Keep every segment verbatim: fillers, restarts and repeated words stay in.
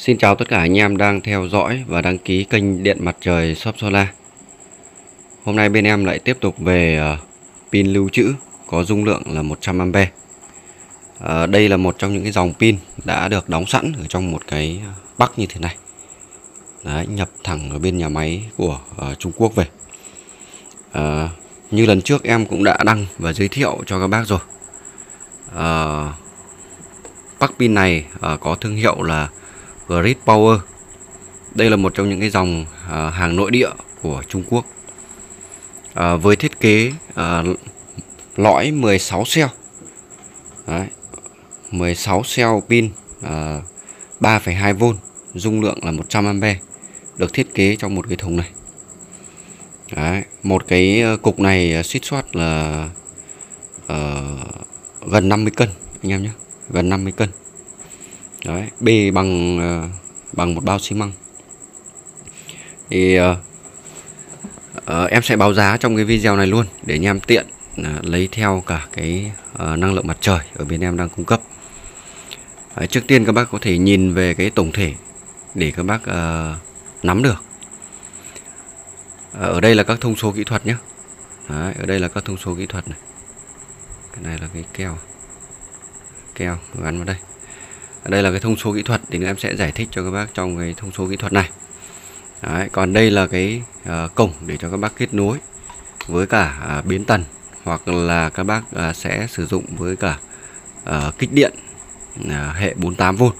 Xin chào tất cả anh em đang theo dõi và đăng ký kênh Điện Mặt Trời Shop Solar. Hôm nay bên em lại tiếp tục về uh, pin lưu trữ có dung lượng là một trăm am pe. Uh, đây là một trong những cái dòng pin đã được đóng sẵn ở trong một cái bắc như thế này. Đấy, nhập thẳng ở bên nhà máy của uh, Trung Quốc về. Uh, như lần trước em cũng đã đăng và giới thiệu cho các bác rồi. Uh, bắc pin này uh, có thương hiệu là Grid Power. Đây là một trong những cái dòng à, hàng nội địa của Trung Quốc, à, với thiết kế à, lõi mười sáu cell. Đấy, mười sáu cell pin à, ba phẩy hai vôn, dung lượng là một trăm am pe, được thiết kế trong một cái thùng này. Đấy, một cái cục này suýt soát là à, gần năm mươi cân anh em nhé, gần năm mươi cân. Đấy, bê bằng uh, bằng một bao xi măng. Thì uh, uh, em sẽ báo giá trong cái video này luôn để anh em tiện uh, lấy theo cả cái uh, năng lượng mặt trời ở bên em đang cung cấp. Uh, trước tiên các bác có thể nhìn về cái tổng thể để các bác uh, nắm được. Uh, ở đây là các thông số kỹ thuật nhé. Đấy, ở đây là các thông số kỹ thuật này. Cái này là cái keo keo gắn vào đây. Đây là cái thông số kỹ thuật thì em sẽ giải thích cho các bác trong cái thông số kỹ thuật này. Đấy, còn đây là cái uh, cổng để cho các bác kết nối với cả uh, biến tần, hoặc là các bác uh, sẽ sử dụng với cả uh, kích điện uh, hệ bốn mươi tám vôn.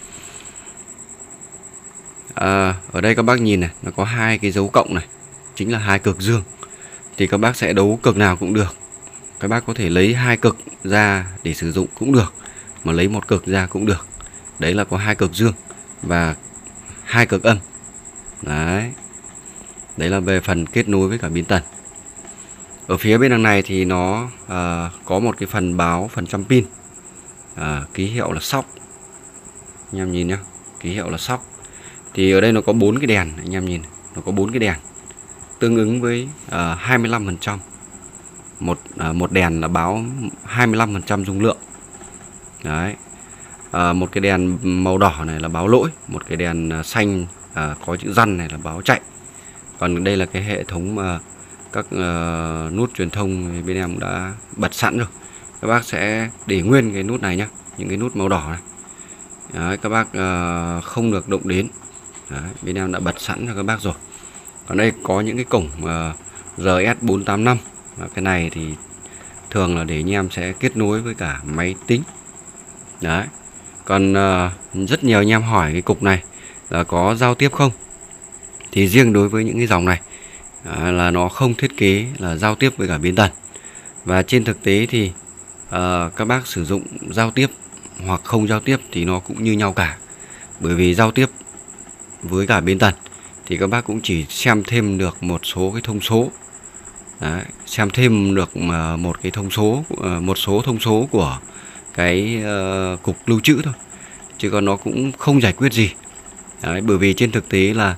Uh, ở đây các bác nhìn này, nó có hai cái dấu cộng này, chính là hai cực dương. Thì các bác sẽ đấu cực nào cũng được. Các bác có thể lấy hai cực ra để sử dụng cũng được, mà lấy một cực ra cũng được. Đấy là có hai cực dương và hai cực âm. Đấy, đấy là về phần kết nối với cả biến tần. Ở phía bên đằng này thì nó uh, có một cái phần báo phần trăm pin, uh, ký hiệu là sóc. Anh em nhìn nhá, ký hiệu là sóc. Thì ở đây nó có bốn cái đèn, anh em nhìn, nó có bốn cái đèn tương ứng với uh, hai mươi lăm phần trăm. Một uh, một đèn là báo hai mươi lăm phần trăm dung lượng. Đấy. À, một cái đèn màu đỏ này là báo lỗi, một cái đèn xanh à, có chữ răn này là báo chạy. Còn đây là cái hệ thống à, các à, nút truyền thông bên em đã bật sẵn rồi. Các bác sẽ để nguyên cái nút này nhá, những cái nút màu đỏ này. Đấy, các bác à, không được động đến. Đấy, bên em đã bật sẵn cho các bác rồi. Còn đây có những cái cổng à, rờ ét bốn tám năm. À, cái này thì thường là để anh em sẽ kết nối với cả máy tính. Đấy. Còn uh, rất nhiều anh em hỏi cái cục này là có giao tiếp không. Thì riêng đối với những cái dòng này uh, là nó không thiết kế là giao tiếp với cả biến tần. Và trên thực tế thì uh, các bác sử dụng giao tiếp hoặc không giao tiếp thì nó cũng như nhau cả. Bởi vì giao tiếp với cả biến tần thì các bác cũng chỉ xem thêm được một số cái thông số. Đấy, xem thêm được uh, một cái thông số uh, một số thông số của cái uh, cục lưu trữ thôi, chứ còn nó cũng không giải quyết gì. Đấy, bởi vì trên thực tế là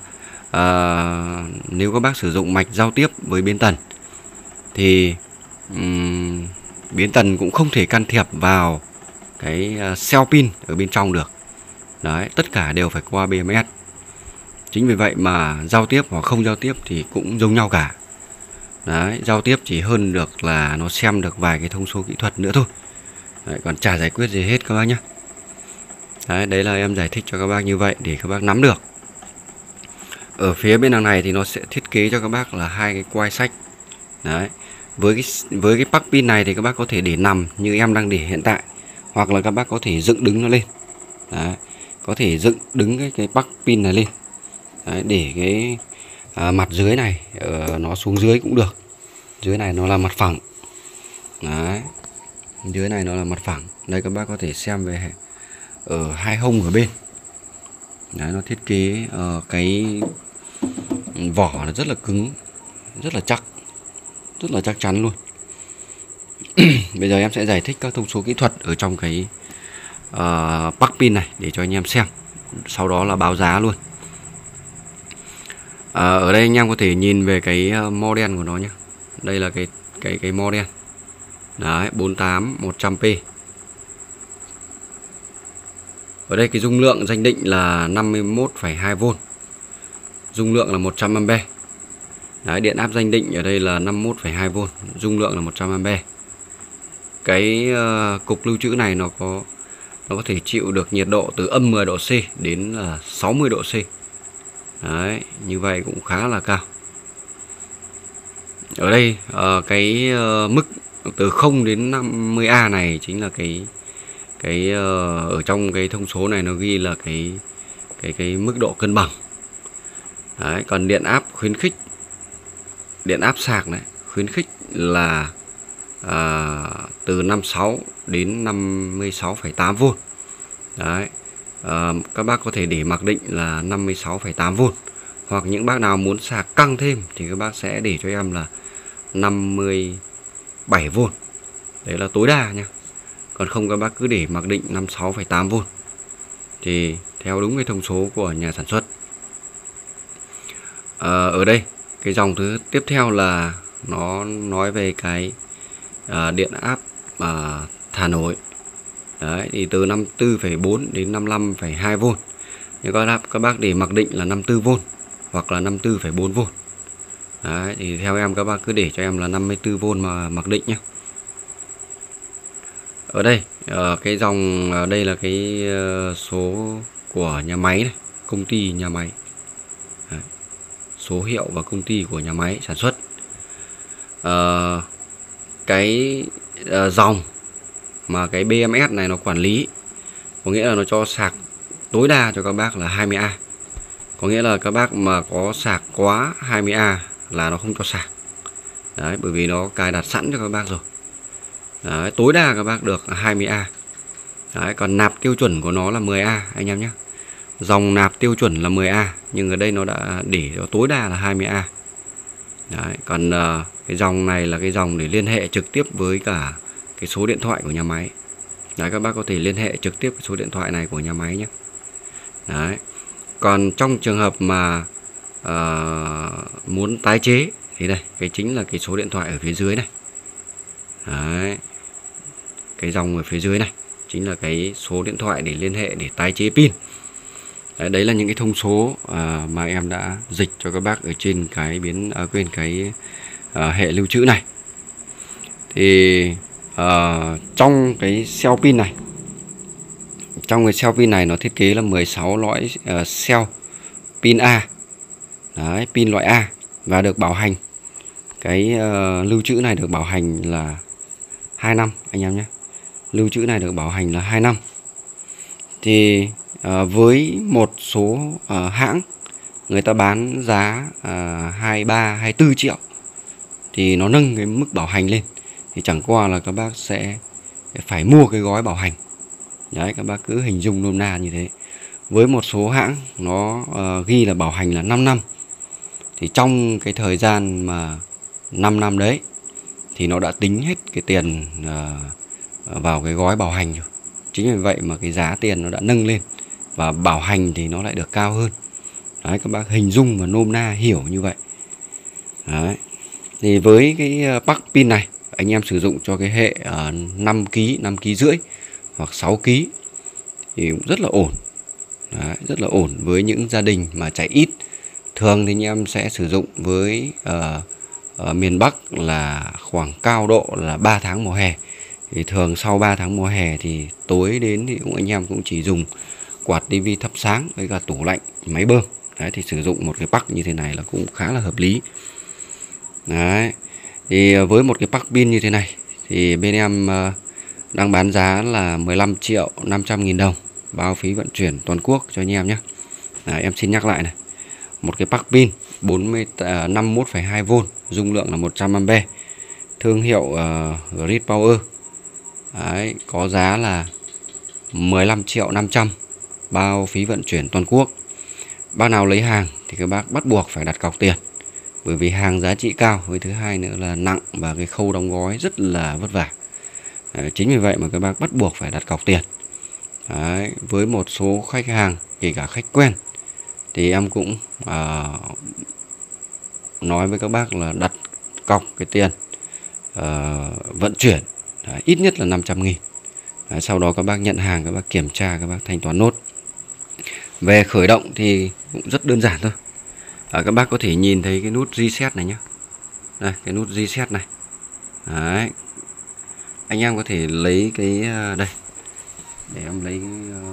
uh, nếu các bác sử dụng mạch giao tiếp với biến tần thì um, biến tần cũng không thể can thiệp vào cái uh, cell pin ở bên trong được. Đấy, tất cả đều phải qua bê em ét. Chính vì vậy mà giao tiếp hoặc không giao tiếp thì cũng giống nhau cả. Đấy, giao tiếp chỉ hơn được là nó xem được vài cái thông số kỹ thuật nữa thôi. Đấy, còn chả giải quyết gì hết các bác nhé. Đấy, đấy là em giải thích cho các bác như vậy để các bác nắm được. Ở phía bên đằng này thì nó sẽ thiết kế cho các bác là hai cái quai sách. Đấy, với cái với cái pắc pin này thì các bác có thể để nằm như em đang để hiện tại, hoặc là các bác có thể dựng đứng nó lên. Đấy, có thể dựng đứng cái cái pắc pin này lên. Đấy, để cái à, mặt dưới này uh, nó xuống dưới cũng được. Dưới này nó là mặt phẳng. Đấy, dưới này nó là mặt phẳng. Đây các bác có thể xem về ở hai hông ở bên. Đấy, nó thiết kế uh, cái vỏ là rất là cứng, rất là chắc, rất là chắc chắn luôn. Bây giờ em sẽ giải thích các thông số kỹ thuật ở trong cái uh, pắc pin này để cho anh em xem. Sau đó là báo giá luôn. uh, Ở đây anh em có thể nhìn về cái model của nó nhé. Đây là cái cái cái model. Đấy, bốn tám một trăm p. Ở đây cái dung lượng danh định là năm mươi mốt phẩy hai vôn, dung lượng là một trăm am pe. Đấy, điện áp danh định ở đây là năm mươi mốt phẩy hai vôn, dung lượng là một trăm am pe. Cái uh, cục lưu trữ này nó có nó có thể chịu được nhiệt độ từ âm mười độ C đến là sáu mươi độ C. Đấy, như vậy cũng khá là cao. Ở đây uh, cái uh, mức từ không đến năm mươi A này chính là cái cái uh, ở trong cái thông số này nó ghi là cái cái cái mức độ cân bằng. Đấy, còn điện áp khuyến khích, điện áp sạc này khuyến khích là à, từ năm mươi sáu đến năm mươi sáu phẩy tám vôn. Đấy, à, các bác có thể để mặc định là năm mươi sáu phẩy tám vôn, hoặc những bác nào muốn sạc căng thêm thì các bác sẽ để cho em là năm mươi bảy vôn. Đấy là tối đa nha. Còn không các bác cứ để mặc định năm mươi sáu phẩy tám vôn thì theo đúng cái thông số của nhà sản xuất. À, ở đây cái dòng thứ tiếp theo là nó nói về cái à, điện áp à, thả nổi. Đấy, thì từ năm mươi tư phẩy bốn đến năm mươi lăm phẩy hai vôn. Nhưng các bác, các bác để mặc định là năm mươi tư vôn hoặc là năm mươi tư phẩy bốn vôn. Đấy, thì theo em các bác cứ để cho em là năm mươi tư vôn mà mặc định nhé. Ở đây à, cái dòng à, đây là cái à, số của nhà máy này, công ty nhà máy. Đấy, số hiệu và công ty của nhà máy sản xuất. À, cái à, dòng mà cái bê em ét này nó quản lý, có nghĩa là nó cho sạc tối đa cho các bác là hai mươi A. Có nghĩa là các bác mà có sạc quá hai mươi A là nó không cho sạc. Đấy, bởi vì nó cài đặt sẵn cho các bác rồi. Đấy, tối đa các bác được hai mươi A. Đấy, còn nạp tiêu chuẩn của nó là mười A anh em nhé. Dòng nạp tiêu chuẩn là mười A, nhưng ở đây nó đã để cho tối đa là hai mươi A. Đấy, còn uh, cái dòng này là cái dòng để liên hệ trực tiếp với cả cái số điện thoại của nhà máy. Đấy, các bác có thể liên hệ trực tiếp với số điện thoại này của nhà máy nhé. Đấy. Còn trong trường hợp mà uh, muốn tái chế thì đây, cái chính là cái số điện thoại ở phía dưới này. Đấy. Cái dòng ở phía dưới này chính là cái số điện thoại để liên hệ để tái chế pin. Đấy, đấy là những cái thông số uh, mà em đã dịch cho các bác ở trên cái biến à, quên cái uh, hệ lưu trữ này. Thì uh, trong cái cell pin này, trong cái cell pin này nó thiết kế là mười sáu lõi uh, cell pin A. Đấy, pin loại A và được bảo hành. Cái uh, lưu trữ này được bảo hành là hai năm anh em nhé. Lưu trữ này được bảo hành là hai năm. Thì à, với một số à, hãng người ta bán giá à, hai mươi ba, hai mươi tư triệu thì nó nâng cái mức bảo hành lên. Thì chẳng qua là các bác sẽ phải mua cái gói bảo hành. Đấy, các bác cứ hình dung nôm na như thế. Với một số hãng nó à, ghi là bảo hành là năm năm. Thì trong cái thời gian mà năm năm đấy thì nó đã tính hết cái tiền à, vào cái gói bảo hành rồi. Chính vì vậy mà cái giá tiền nó đã nâng lên và bảo hành thì nó lại được cao hơn. Đấy, các bác hình dung và nôm na hiểu như vậy. Đấy. Thì với cái pắc pin này anh em sử dụng cho cái hệ uh, năm ki lô gam, năm ki lô gam rưỡi hoặc sáu ki lô gam thì cũng rất là ổn. Đấy, rất là ổn với những gia đình mà chạy ít. Thường thì anh em sẽ sử dụng với uh, ở miền Bắc là khoảng cao độ là ba tháng mùa hè. Thì thường sau ba tháng mùa hè thì tối đến thì cũng anh em cũng chỉ dùng quạt tivi thắp sáng với cả tủ lạnh, máy bơm. Đấy, thì sử dụng một cái pắc như thế này là cũng khá là hợp lý. Đấy. Thì với một cái pắc pin như thế này thì bên em đang bán giá là mười lăm triệu năm trăm nghìn đồng, bao phí vận chuyển toàn quốc cho anh em nhé. Đấy, em xin nhắc lại này. Một cái pắc pin năm mươi mốt phẩy hai vôn, dung lượng là một trăm am pe, thương hiệu uh, Grid Power. Đấy, có giá là mười lăm triệu năm trăm, bao phí vận chuyển toàn quốc. Bác nào lấy hàng thì các bác bắt buộc phải đặt cọc tiền, bởi vì hàng giá trị cao, với thứ hai nữa là nặng và cái khâu đóng gói rất là vất vả. Đấy, chính vì vậy mà các bác bắt buộc phải đặt cọc tiền. Đấy, với một số khách hàng, kể cả khách quen, thì em cũng à, nói với các bác là đặt cọc cái tiền à, vận chuyển. Đấy, ít nhất là năm trăm nghìn. Đấy, sau đó các bác nhận hàng, các bác kiểm tra, các bác thanh toán nốt. Về khởi động thì cũng rất đơn giản thôi. À, các bác có thể nhìn thấy cái nút reset này nhá. Đây, cái nút reset này. Đấy. Anh em có thể lấy cái đây. Để em lấy uh,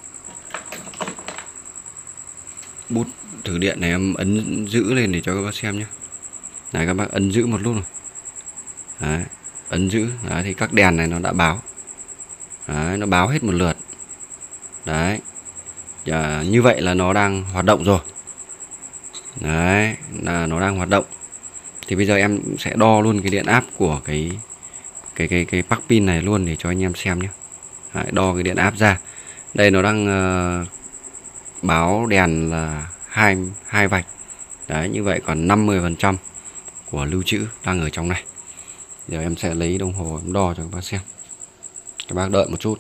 bút thử điện này, em ấn giữ lên để cho các bác xem nhé. Đấy, các bác ấn giữ một lúc rồi. Đấy, ấn giữ. Đấy, thì các đèn này nó đã báo. Đấy, nó báo hết một lượt. Đấy. À, như vậy là nó đang hoạt động rồi. Đấy, là nó đang hoạt động. Thì bây giờ em sẽ đo luôn cái điện áp của cái cái cái cái pắc pin này luôn để cho anh em xem nhé. Đấy, đo cái điện áp ra. Đây nó đang uh, báo đèn là hai hai vạch. Đấy, như vậy còn năm mươi phần trăm của lưu trữ đang ở trong này. Giờ em sẽ lấy đồng hồ em đo cho các bác xem. Các bác đợi một chút.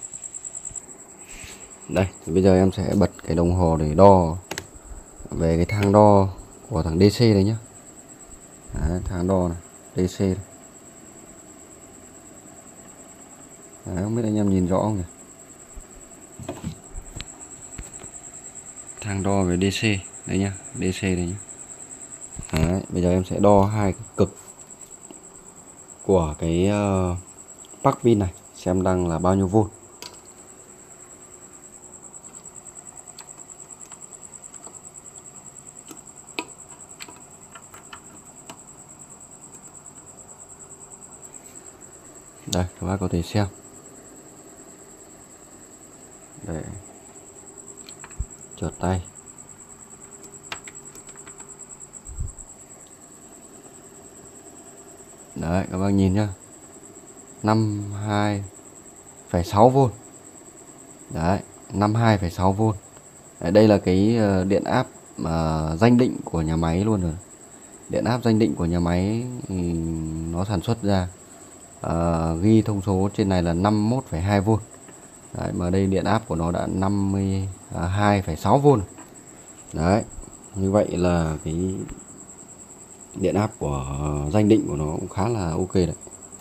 Đây, thì bây giờ em sẽ bật cái đồng hồ để đo về cái thang đo của thằng đê xê đây nhá. Đấy, thang đo này, đê xê này. Đấy, không biết anh em nhìn rõ không nhỉ? Thang đo về đê xê đây nhá, đê xê đây nhá. Đấy, bây giờ em sẽ đo hai cái cực của cái uh, pắc pin này xem đang là bao nhiêu vôn. Đây, các bác có thể xem. Để trượt tay. Đấy, các bác nhìn nhá. năm mươi hai phẩy sáu vôn. Đấy, năm mươi hai phẩy sáu vôn. Đấy, đây là cái điện áp mà danh định của nhà máy luôn rồi. Điện áp danh định của nhà máy nó sản xuất ra. À, ghi thông số trên này là năm mươi mốt phẩy hai vôn. Đấy, mà đây điện áp của nó đã năm mươi hai phẩy sáu vôn. Đấy, như vậy là cái điện áp của danh định của nó cũng khá là ok đấy.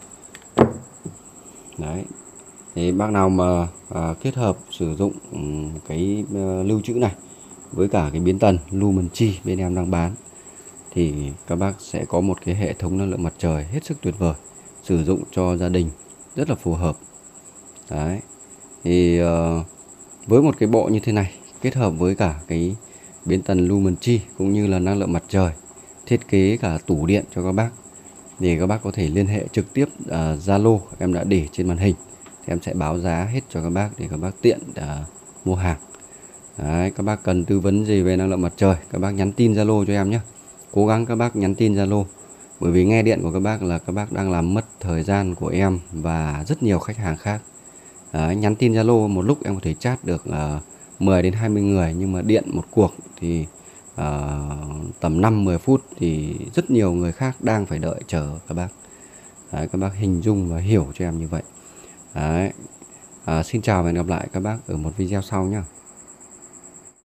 Đấy, thì bác nào mà à, kết hợp sử dụng cái uh, lưu trữ này với cả cái biến tần Lumen Chi bên em đang bán thì các bác sẽ có một cái hệ thống năng lượng mặt trời hết sức tuyệt vời, sử dụng cho gia đình rất là phù hợp. Đấy, thì uh, với một cái bộ như thế này kết hợp với cả cái biến tần Lumen Chi cũng như là năng lượng mặt trời, thiết kế cả tủ điện cho các bác, thì các bác có thể liên hệ trực tiếp Zalo uh, em đã để trên màn hình, thì em sẽ báo giá hết cho các bác để các bác tiện uh, mua hàng. Đấy, các bác cần tư vấn gì về năng lượng mặt trời, các bác nhắn tin Zalo cho em nhé. Cố gắng các bác nhắn tin Zalo, bởi vì nghe điện của các bác là các bác đang làm mất thời gian của em và rất nhiều khách hàng khác. Đấy, nhắn tin Zalo một lúc em có thể chat được uh, mười đến hai mươi người, nhưng mà điện một cuộc thì uh, tầm năm mười phút thì rất nhiều người khác đang phải đợi chờ các bác. Đấy, các bác hình dung và hiểu cho em như vậy. Đấy, uh, xin chào và hẹn gặp lại các bác ở một video sau nhé.